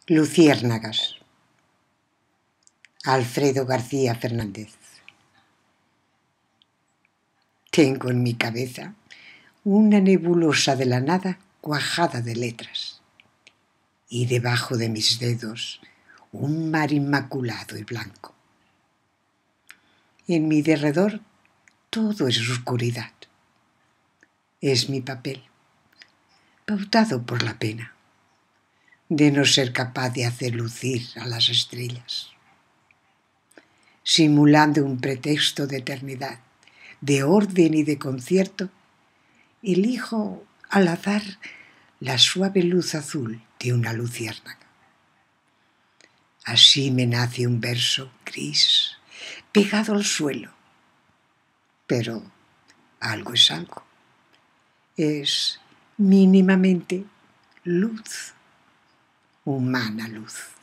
Luciérnagas. Alfredo García Fernández. Tengo en mi cabeza una nebulosa de la nada cuajada de letras, y debajo de mis dedos un mar inmaculado y blanco. En mi derredor todo es oscuridad. Es mi papel, pautado por la pena de no ser capaz de hacer lucir a las estrellas. Simulando un pretexto de eternidad, de orden y de concierto, elijo al azar la suave luz azul de una luciérnaga. Así me nace un verso gris, pegado al suelo. Pero algo es algo. Es mínimamente luz, humana luz.